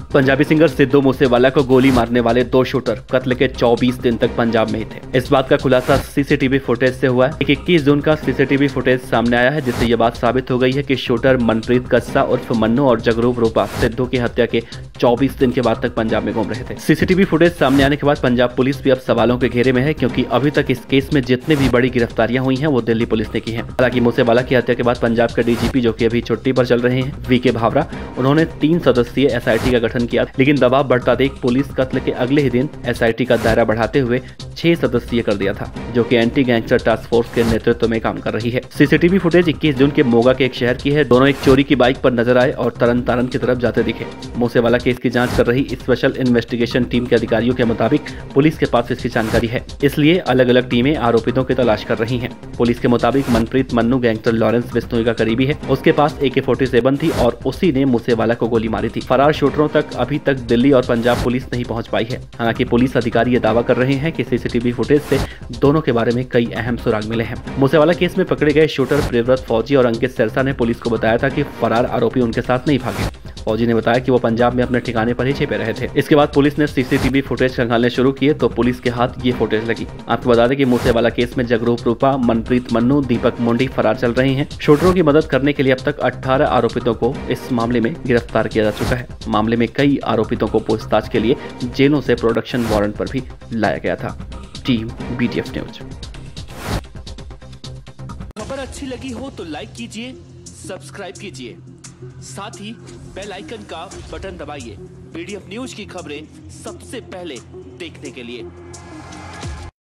Punjabi singer Sidhu Moosewala को गोली मारने वाले 2 शूटर कत्ल के 24 दिन तक पंजाब में ही थे। इस बात का खुलासा सीसीटीवी फुटेज से हुआ है। 21 जून का सीसीटीवी फुटेज सामने आया है, जिससे यह बात साबित हो गई है कि शूटर मनप्रीत कस्सा उर्फ मन्नू और जगरूप रूपा सिद्धू की हत्या के 24 दिन के बाद तक पंजाब में घूम रहे थे। सीसीटीवी फुटेज सामने आने के बाद पंजाब पुलिस भी अब सवालों के घेरे में है, क्योंकि अभी तक इस केस में जितने भी बड़ी गिरफ्तारियां हुई हैं वो दिल्ली पुलिस ने की हैं। हालांकि मूसेवाला की हत्या के बाद पंजाब के डीजीपी, जो कि अभी छुट्टी पर चल रहे हैं, वीके भावरा, उन्होंने 3 सदस्यीय एसआईटी का गठन किया, लेकिन दबाव बढ़ता देख पुलिस कत्ल के अगले ही दिन एसआईटी का दायरा बढ़ाते हुए 6 सदस्यीय कर दिया था, जो कि एंटी गैंगस्टर टास्क फोर्स के नेतृत्व में काम कर रही है। सीसीटीवी फुटेज 21 जून के मोगा के एक शहर की है। दोनों एक चोरी की बाइक पर नजर आए और तरन तारण की तरफ जाते दिखे। मूसेवाला केस की जांच कर रही स्पेशल इन्वेस्टिगेशन टीम के अधिकारियों के मुताबिक पुलिस के पास इसकी जानकारी है, इसलिए अलग अलग टीमें आरोपितों की तलाश कर रही हैं। पुलिस के मुताबिक मनप्रीत मन्नू गैंगस्टर लॉरेंस बिश्नोई का करीबी है। उसके पास AK-47 थी और उसी ने मूसेवाला को गोली मारी थी। फरार शूटरों तक अभी तक दिल्ली और पंजाब पुलिस नहीं पहुंच पाई है। हालांकि पुलिस अधिकारी ये दावा कर रहे हैं कि सीसीटीवी फुटेज से दोनों के बारे में कई अहम सुराग मिले हैं। मूसेवाला केस में पकड़े गए शूटर प्रियव्रत फौजी और अंकित सिरसा ने पुलिस को बताया था कि फरार आरोपी उनके साथ नहीं भागे। फौजी ने बताया कि वो पंजाब में अपने ठिकाने पर ही छिपे रहे थे। इसके बाद पुलिस ने सीसीटीवी फुटेज खंगालने शुरू किए तो पुलिस के हाथ ये फुटेज लगी। आपको बता दें कि मूसेवाला केस में जगरूप रूपा, मनप्रीत मन्नू, दीपक मुंडी फरार चल रहे हैं। शूटरों की मदद करने के लिए अब तक 18 आरोपितों को इस मामले में गिरफ्तार किया जा चुका है। मामले में कई आरोपितों को पूछताछ के लिए जेलों से प्रोडक्शन वारंट पर भी लाया गया था। Team BTF news. खबर अच्छी लगी हो तो लाइक कीजिए, सब्सक्राइब कीजिए, साथ ही बेल आइकन का बटन दबाइए BTF न्यूज की खबरें सबसे पहले देखने के लिए।